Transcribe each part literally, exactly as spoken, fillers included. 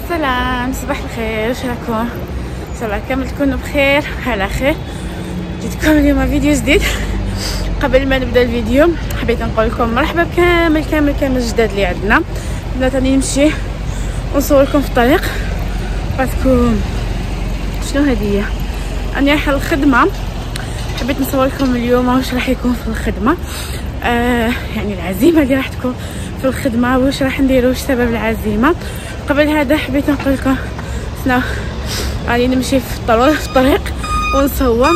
سلام، صباح الخير، واش راكم؟ ان شاء الله كامل تكونوا بخير على خير. جيتكم اليوم فيديو جديد. قبل ما نبدا الفيديو حبيت نقول لكم مرحبا بكامل كامل كامل الجداد اللي عندنا. بلا تاني نمشي ونصور لكم في الطريق باسكو شنو هديه انا رايحه للخدمه. حبيت نصور لكم اليوم واش راح يكون في الخدمه، آه يعني العزيمه اللي راح تكون في الخدمه، واش راح نديروا، واش سبب العزيمه. قبل هذا حبيت نقول لكم شنو غادي نمشي في الطريق ونصور.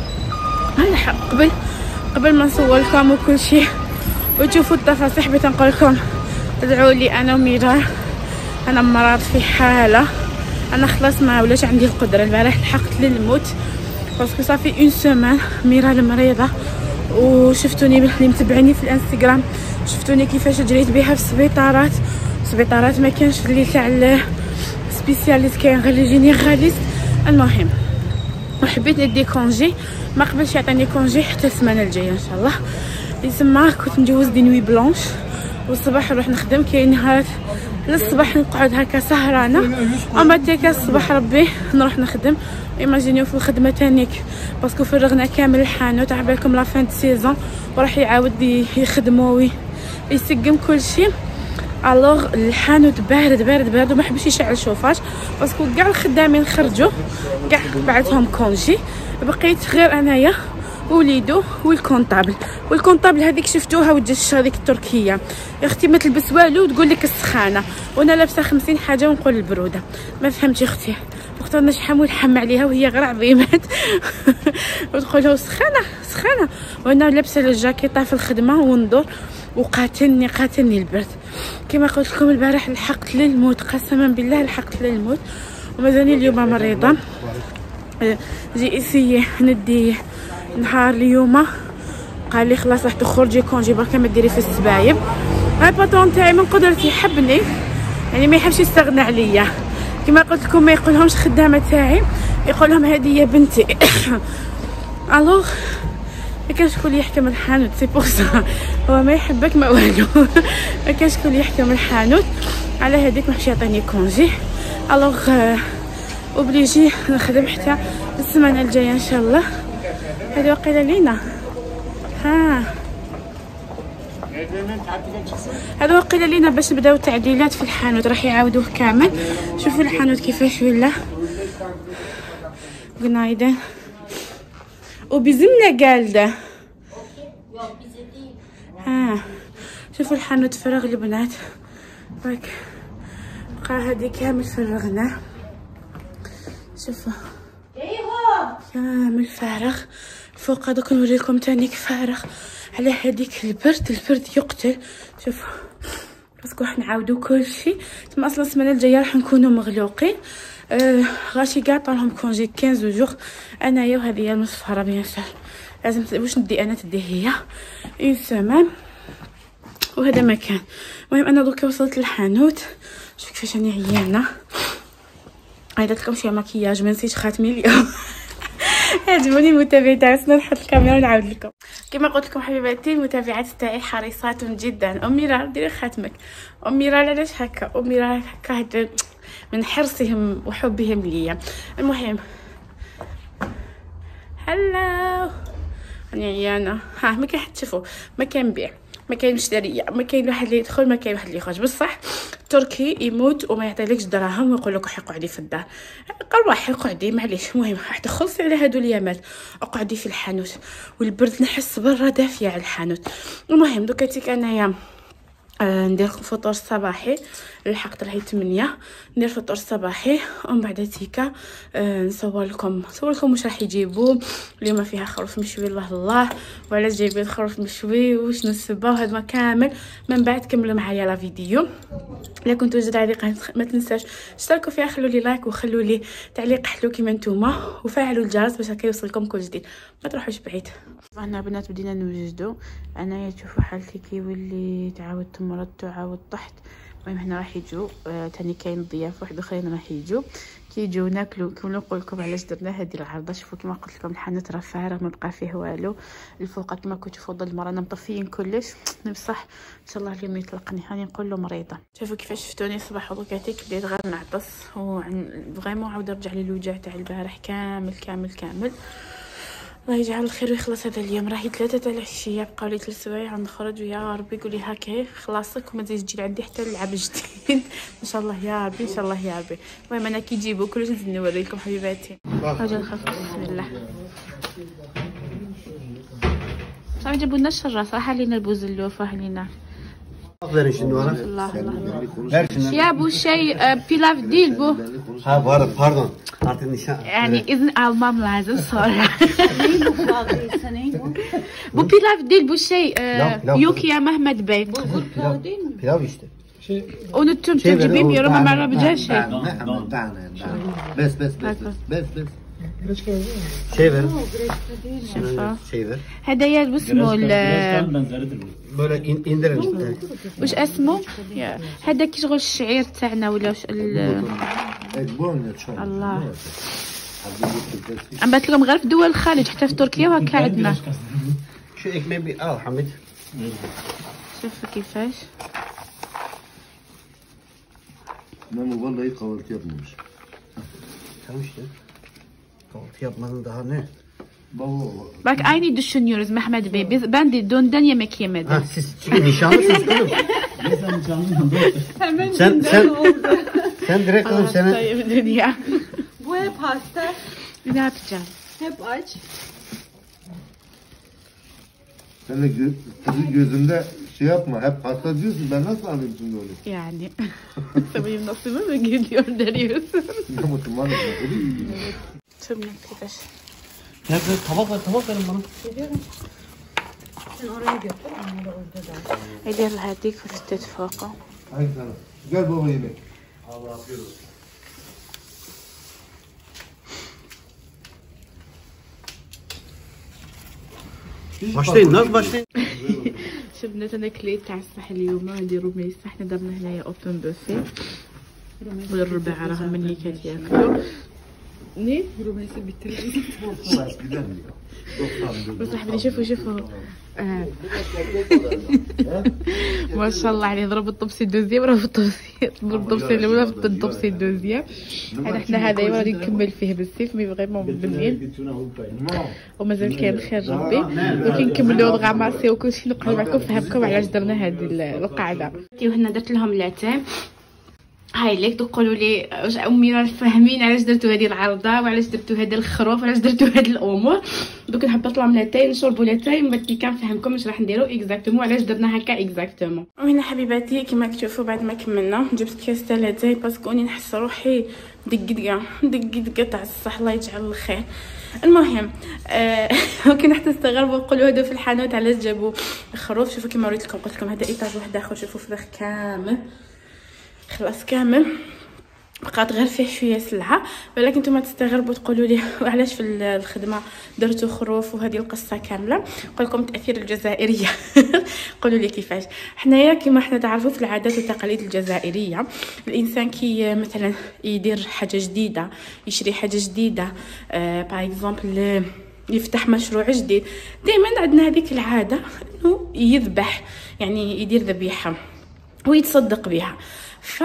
هلا قبل قبل ما نصور لكم وكل شيء وتشوفوا التفاصيل، حبيت نقول لكم تدعوا لي انا وميرا. انا مرض في حاله، انا خلاص ما ولاش عندي القدره. البارح لحقت للموت باسكو صافي اون سيمين ميرا المريضه، وشفتوني اللي متبعيني في الانستغرام شفتوني كيفاش جريت بها في السبيطارات. السبيطارات ما كانش اللي تاع سبيسياليست، كاين غير لي جينيراليست. المهم وحبيت ندي كونجي، ما قبلش يعطيني كونجي حتى السمانه الجايه ان شاء الله. يسمى كنت ندوز دي نوي بلونش والصباح نروح نخدم. كاين نهارات للصباح نقعد هكا سهرانه، اما تيكا الصباح ربي نروح نخدم. ايماجينيو في الخدمه تانيك باسكو فرغنا كامل الحانوت، على بالكم لا فان دو سيزون وراح يعاود يخدموا ويسقم كل شيء. الوغ الحانوت بارد بارد بارد وما حبش يشعل شوفاج باسكو كاع الخدامين خرجوا، كاع بعثهم كونجي، بقيت غير انايا وليدو والكونطابل. والكونطابل هذيك شفتوها وجهش هذيك التركيه يا اختي ما تلبس والو وتقول لك السخانه، وانا لابسه خمسين حاجه ونقول البروده. ما فهمتي اختي، اختنا شحال ونحم عليها وهي غير عظيمات وتقول له سخانه سخانه، وانا لابسه الجاكيطه في الخدمه وندور وقاتلني قاتلني البرد. كما قلت لكم البارح لحقت للموت، قسما بالله لحقت للموت ومازالني اليوم مريضه. جي اسيي ندي نهار اليوم قال لي خلاص راح تخرجي كونجي بركا ما ديري في السبايب. هاي الباترون تاعي من قدرتي يحبني، يعني ما يحبش يستغنى عليا. كما قلت لكم ما يقولهمش خدامه تاعي، يقول لهم هذه يا بنتي. الوغ ما كانش شكون يحكم الحانوت، سي بور سا هو ما يحبك ما والو. ما كانش شكون يحكم الحانوت، على هذيك ما حبش يعطيني كونجي. الوغ اوبليجي نخدم حتى السمانه الجايه ان شاء الله. هذه وقيله لينا ها هذا وقيله لينا باش نبداو التعديلات في الحانوت، راح يعاودوه كامل. شوفوا الحانوت كيفاش ولا قنايده وبزمنا قالده. ها شوفوا الحانوت فرغ البنات، راك بقى هذه كامل فرغناه. شوفوا كامل فارغ. فوق هذاك نوريكم تانيك فارغ على هذيك البرد. البرد يقتل. شوفوا باسكو راح نعاودو كل شيء. تما اصلا السمانه الجايه راح نكونوا مغلوقين. آه غاشي كاع طالهم كونجي خمسطاش جوغ. انايا وهذه هي المصفره بيان سور لازم واش ندي انا تدي هي اون سيمان. وهذا مكان. المهم انا دوكا وصلت للحانوت. شوف كيفاش راني عيانه. عيطت لكم شويه مكياج ما نسيتش خاتمي اليوم. عجبوني المتابعين تاعي. نحط الكاميرا ونعاود لكم. كما قلت لكم حبيباتي المتابعات تاعي حريصات جدا. امي راه ديري خاتمك، امي راه علاش هكا، امي راه هكا من حرصهم وحبهم ليا. المهم هلا راني عيانه. ها ما كاين حتى شوفوا ما كاين بيع، ما كاين مشتريه، ما كاين واحد اللي يدخل، ما كاين واحد اللي يخرج. بصح تركي يموت وما يعطيلكش دراهم ويقول لك اقعدي في الدار. روحي اقعدي معليش. المهم راح تخلصي على هادو اليامات، اقعدي في الحانوت والبرد نحس برا دافيه على الحانوت. المهم دوكا تيك انايا آه ندير فطور صباحي. لحقت راهي ثمانية ندير فطور صباحي ومن بعد تيكا آه نصور لكم نصور لكم واش راح يجيبوا اليوم. فيها خروف مشوي الله الله، وعلاش جايبين خروف مشوي وشنو السبه وهذا كامل. من بعد كملوا معايا لا فيديو. الا كنتو جداد على القناه ما تنساش تشتركوا فيها، خلوا لي لايك وخلوا لي تعليق حلو كيما نتوما، وفعلوا الجرس باش هكا يوصلكم كل جديد. ما تروحوش بعيد. انا بنات بدينا نوجدوا. انايا تشوفوا حالتي كيولي تعاود تمرض تعاود طحت. المهم هنا راح يجوا آه تاني كاين ضياف واحد اخرين راح يجوا كيجيو ناكلو كون نقول لكم علاش درنا هذه العرضه. شوفوا كما قلت لكم الحانوت راه فارغ ما بقى فيه والو. الفوق كما كنتو تشوفوا ظل المره مطفيين كلش بصح ان شاء الله اليوم يطلقني هاني نقول له مريضه. شوفوا كيفاش شفتوني الصباح وضكاتي بديت غير نعطس وفريمون عاود رجع لي الوجع تاع البارح كامل كامل كامل. الله يجعل الخير ويخلص هذا اليوم. راهي ثلاثة تاع العشيه بقاو لي ثلاث سوايع نخرج ويا ربي قولي هكا خلاصك وما تزيدش تجي عندي حتى اللعب جديد ان شاء الله يا ربي ان شاء الله يا ربي. المهم انا كي يجيبوا كلش نزيد نوريكم حبيباتي. اجي نخاف بسم الله. صافي جابوا لنا الشراس راه لينا البوزلوف راه لينا افضل شنو راه الله الله يا بو شيء بيلاف ديل بو ها بار باردون اعطيني شان يعني اذن المام لازم صراحه بو بيلاف ديل بو شيء يوكي يا محمد بي بيلاف işte unuttum تجيبين يا ربما ما راه شيء بس بس بس بس بس şey ver. شوفوا şey ver. هدايا اسمه böyle indirin işte. واش اسمه هذا كي شغل الشعير تاعنا ولا الله عم بات لكم غير في دول الخليج حتى في تركيا وهكا عندنا. شو ekmeği bir al Hamit. شوفوا كيفاش Memo vallahi kahvaltı yapmamış. Tamam işte. Kahvaltı yapmadın daha ne? Baba. Bak aynı düşünüyoruz Mehmet Bey. Biz ben de dünden yemek yemedim. Ha siz çünkü nişanlısınız kızım. Sen nişanlısın. Hemen sen sen sen direkt oğlum seni. Dünya. Bu hep hasta. Ne yapacağız? Hep aç. Sen de gö kızı gözünde şey yapma. Hep hasta diyorsun. Ben nasıl alayım şimdi onu? Yani. Sen benim nasibime mi geliyor deriyorsun? Ya mutlu var mı? Çok güzel. Ya tabak ver tabak verin bana. Geliyorum. Sen oraya götür. Onları orada da. Eder هديك وتستد فوقه. Haydi sana. Gel baba yemek. Allah afiyet olsun. Başlayın nasıl başlayın? شفنا انا كليت تاع الصح اليوم نديرو ميسه حنا درنا هنايا اوبن بوفي والربع راهم من هيك ياكلوا ني Rumeysi bitirir. بصح بدي شوفوا شوفوا آه. ما شاء الله عليه ضرب الطبسي الدوزيام راه في الطبسي الطبسي الاولى في الطبسي الدوزيام. انا حنا هذا يوم غادي نكمل فيه بالسيف مي فريمون بالليل ومازال كاين خير ربي ولكن نكملوا الغاماسي وكلشي نقعد معكم نفهمكم علاش درنا هذه القاعده. وهنا درت لهم لاتان هاي ليك تقولوا لي واش امي راه فاهمين علاش درتوا هذه العرضه وعلاش درتوا هذا الخروف وعلاش درتوا هذه الامور. دوك نحبط لهم لاتاي نشربوا لاتاي من بعد كي كنفهمكم واش راح نديروا اكزاكتومون علاش درنا هكا اكزاكتومون. وهنا حبيباتي كما كتشوفوا بعد ما كملنا جبت كاس تاع لاتاي باسكو اني نحس روحي دقدقه دقدقه تاع الصح الله يجعل الخير. المهم آه ممكن حتى تستغربوا نقولوا هادو في الحانوت علاش جابوا الخروف. شوفوا كما وريت لكم قلت لكم هذا ايطاج واحد اخر. شوفوا فراخ كامل خلاص كامل بقات غير فيه شويه سلعه ولكن نتوما تستغربوا تقولوا لي وعلاش في الخدمه درتو خروف وهذه القصه كامله. نقول لكم التاثير الجزائريه قولوا لي كيفاش. حنايا كما حنا تعرفوا في العادات والتقاليد الجزائريه الانسان كي مثلا يدير حاجه جديده يشري حاجه جديده آه باغ اكزومبل يفتح مشروع جديد دائما عندنا هذيك العاده انه يذبح يعني يدير ذبيحه ويتصدق بها ف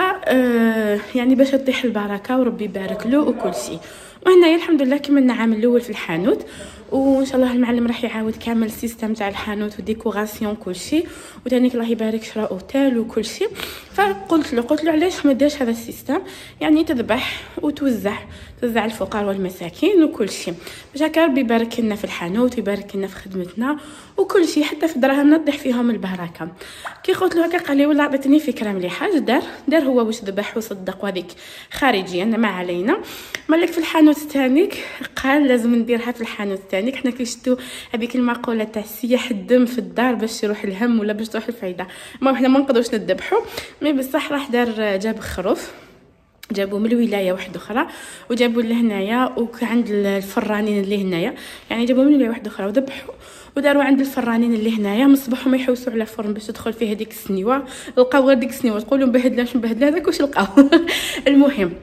يعني باش تطيح البركه وربي يبارك له وكل شيء. وهنايا الحمد لله كملنا العام الاول في الحانوت وان شاء الله المعلم راح يعاود كامل السيستم تاع الحانوت وديكوراسيون كل شيء وتانيك الله يبارك شرا اوتيل وكل شيء. فقلت له قلت له علاش ما دارش هذا السيستم يعني تذبح وتوزع توزع الفقراء والمساكين وكل شيء باش هكا ربي يبارك لنا في الحانوت ويبارك لنا في خدمتنا وكل شيء حتى في دراهمنا تطيح فيهم البركه. كي قلت له هكا قال لي والله عطيتني فكره مليحه. اش دار دار هو واش ذبح وصدق وهذيك خارجيا ما علينا. مالك في الحانوت تانيك قال لازم نديرها في الحانوت تانيك. حنا كنشتو هذيك المقوله تاع سياح الدم في الدار باش يروح الهم ولا باش تروح الفايده. المهم حنا ما نقدروش نذبحوا مي بصح راح دار جاب خروف جابوا من الولايه واحده اخرى وجابوا لهنايا وعند الفرانين اللي هنايا يعني جابوا من ولايه واحده اخرى وذبحوا وداروا عند الفرانين اللي هنايا من الصباح ما يحوسوا على فرن باش تدخل فيه هذيك السنيوه لقاو غير ديك السنيوه تقولوا مبهدله مش مبهدله هذاك واش لقاو. المهم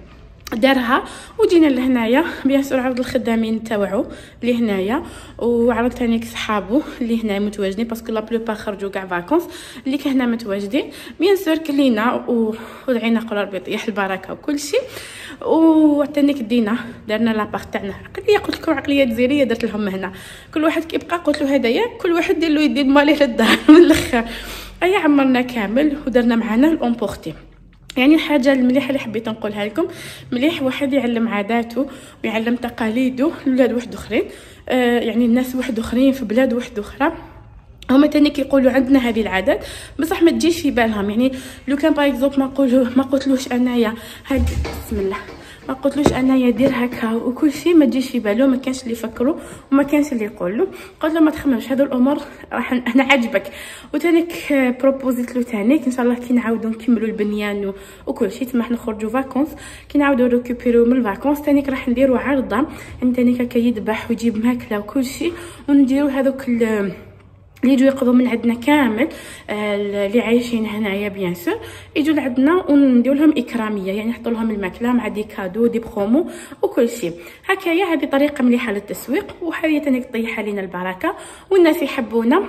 دارها وجينا لهنايا بيان سور عرض الخدامين تاوعو اللي هنايا وعرض ثاني صحابو اللي هنا متواجدين باسكو لا بلوبار خرجوا كاع فاكونس اللي كهنا متواجدين بيان سور كلينا ودعينا قول ربي يطيح البركه وكل شيء وعطيني كدينا درنا لابارت تاعنا عقليه قلت لكم عقليه جزائريه درت لهم هنا كل واحد كيبقى قلت له هدايا كل واحد دير له يدي ماليه للدار من الاخر ايا عمرنا كامل ودرنا معنا الامبورتي. يعني الحاجه المليحه اللي حبيت نقولها لكم مليح واحد يعلم عاداته ويعلم تقاليده لولاد واحد اخرين آه يعني الناس واحد اخرين في بلاد واحد اخرى هما تاني كيقولوا عندنا هذه العادات بصح ما تجيش في بالهم. يعني لو كان باغ اكزومبل ما نقولوا ما قلتلوش انايا هاد بسم الله ما قلتلوش انايا دير هكا وكل شيء ما تجيش في باله ما كانش اللي يفكروا وما كانش اللي يقول له قلت له ما تخممش هذو الامور راح انا عاجبك وتانيك بروبوزيت له تانيك ان شاء الله كي نعاودوا نكملوا البنيان وكل شيء تما نخرجوا فاكونس كي نعاودوا ريكوبيرو من الفاكونس تانيك راح نديروا عرضه يعني تانيك هكا يذبح ويجيب ماكله وكل شيء ونديروا هذوك اللي يجوا يقضوا من عندنا كامل اللي عايشين هنايا بيان سور يجوا لعندنا وندير لهم اكراميه يعني نحط لهم الماكله مع دي كادو دي برومو وكل شيء هكايا. هذه طريقه مليحه للتسويق وحاليا طيح علينا البركه والناس يحبونا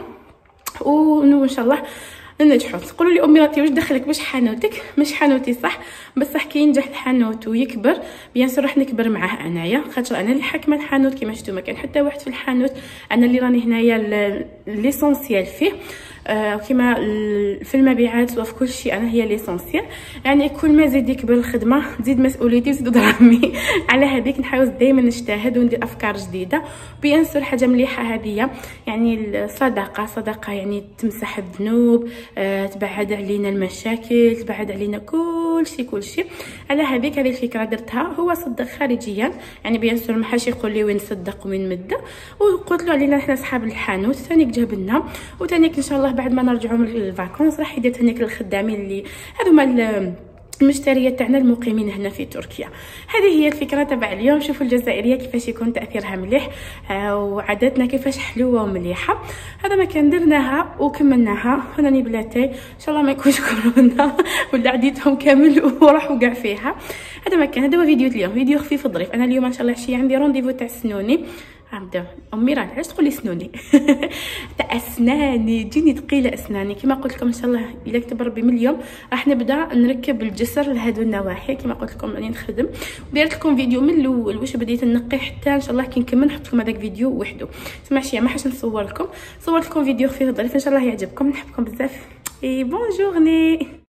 وان شاء الله ننجحوا. تقولوا لي امي راتي واش دخلك باش حانوتك مش حانوتي صح بصح كي ينجح الحانوت ويكبر بيان سور راح نكبر معاه انايا خاطر انا اللي حاكمه الحانوت كيما شفتوا ما كان حتى واحد في الحانوت انا اللي راني هنايا ليسونسيال فيه آه كيما في المبيعات وفي كل شيء انا هي ليسونسيال. يعني كل ما زيد يكبر الخدمه تزيد مسؤوليتي وتزيد دراهمي على هذيك نحاول دائما نجتهد وندير افكار جديده بيان سور حاجه مليحه هذه يعني الصدقه صدقه يعني تمسح الذنوب آه تبعد علينا المشاكل تبعد علينا كل شيء كل شيء على هذيك هذه الفكره درتها. هو صدق خارجيا يعني بيان سور ما حاش يقول لي وين صدق وين مد وقلت له علينا احنا اصحاب الحانوت ثاني جاب لنا وثاني ان شاء الله بعد ما نرجعوا من الفاكونس راح يدير ثاني الخدامين اللي هذوما المشتريات تاعنا المقيمين هنا في تركيا. هذه هي الفكره تبع اليوم. شوفوا الجزائريه كيفاش يكون تاثيرها مليح آه وعاداتنا كيفاش حلوه ومليحه. هذا ما كان درناها وكملناها هنا بلاتي ان شاء الله ما يكونش كورونا ولا عديتهم كامل وراحوا كاع فيها. هذا ما كان هذا هو فيديو اليوم فيديو خفيف ظريف. انا اليوم ان شاء الله عشيه عندي رونديفو تاع سنوني عبدا امي راه علاش تقولي سنوني تاع اسناني تجيني ثقيله اسناني كما قلت لكم ان شاء الله الا كتب ربي من اليوم راح نبدا نركب الجسر لهادو النواحي كما قلت لكم راني نخدم ودرت لكم فيديو من الاول واش بديت نقي حتى ان شاء الله كي نكمل نحط لكم هذاك فيديو وحده. سمع شي ما حاش نصور لكم صورت لكم فيديو خفيف ظريف ان شاء الله يعجبكم نحبكم بزاف اي بون جورني.